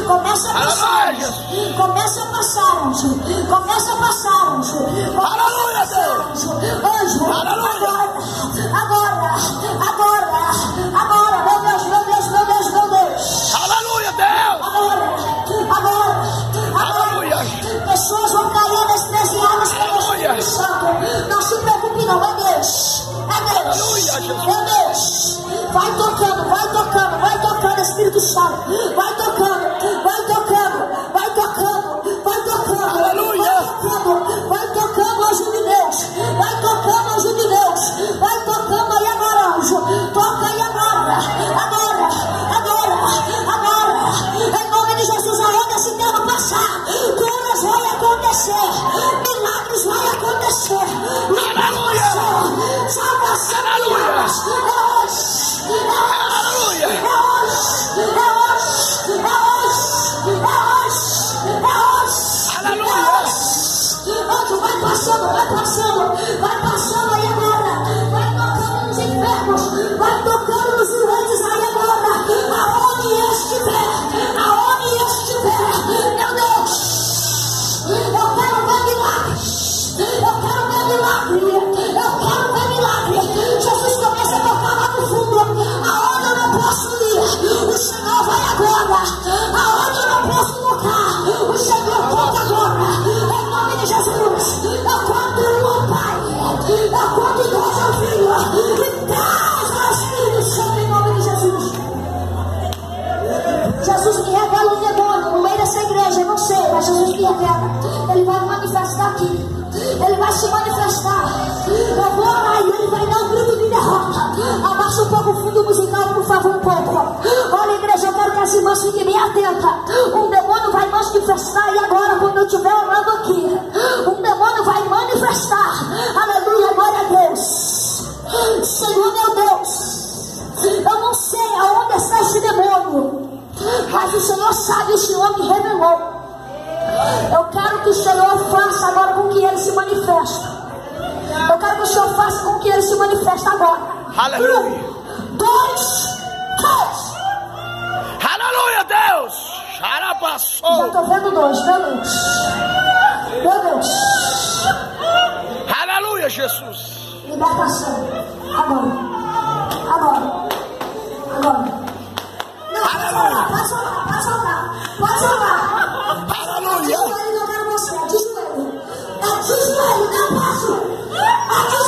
Começa a passar. Começa a passar, anjo. Começa a passar, anjo. Aleluia, Deus. Anjo. Agora. Meu Deus, meu Deus, meu Deus, meu Deus. Aleluia, Deus. Agora. Aleluia. Pessoas vão cair anestesiadas pelo Espírito Santo. Não se preocupe não, é Deus. É Deus. Aleluia, Jesus. É Deus. Vai tocando, vai tocando, vai tocando, Espírito Santo. Vai tocando, vai tocando, vai tocando, vai tocando. Aleluia. Vai tocando, anjo de Deus. Vai tocando, anjo de Deus. Vai tocando aí agora, anjo. Toca aí agora. Agora. Em nome de Jesus, aonde esse tempo passar, curas vai acontecer. Milagres vai acontecer. Aleluia. Salvação. Aleluia. É hoje. Aleluia. Anjo, vai passando aí agora. Vai tocando nos enfermos, vai tocando nos doentes aí agora. Aonde estiver, meu Deus, eu quero ver milagre. Jesus começa a tocar lá no fundo, aonde eu não posso ir, o Senhor vai agora. Aonde eu não posso tocar, o Senhor toca agora. Em nome de Jesus, eu conto o Pai, eu conto Deus ao Filho, e traz ao Espírito Santo em nome de Jesus. Jesus me revela um demônio no meio dessa igreja, eu não sei, mas Jesus me revela. Ele vai manifestar aqui. Ele vai se manifestar. Eu vou orar e ele vai dar um grito de derrota. Abaixa um pouco o fundo musical, por favor, um pouco. Olha, igreja, eu quero que as irmãs fiquem bem atentas. Um demônio vai manifestar. E agora, quando eu estiver orando aqui, um demônio vai manifestar. Aleluia, glória a Deus. Senhor meu Deus, eu não sei aonde está esse demônio, mas o Senhor sabe, o Senhor me revelou. Eu quero que o Senhor faça agora com que ele se manifeste. Eu quero que o Senhor faça com que ele se manifeste agora. Aleluia. 1, 2, 3. Aleluia, Deus. Xarabaçou. Já estou vendo 2, meu Deus. Meu Deus. Aleluia, Jesus. Libertação. Agora. Não, pode soltar. Aleluia. De joelho, não passo.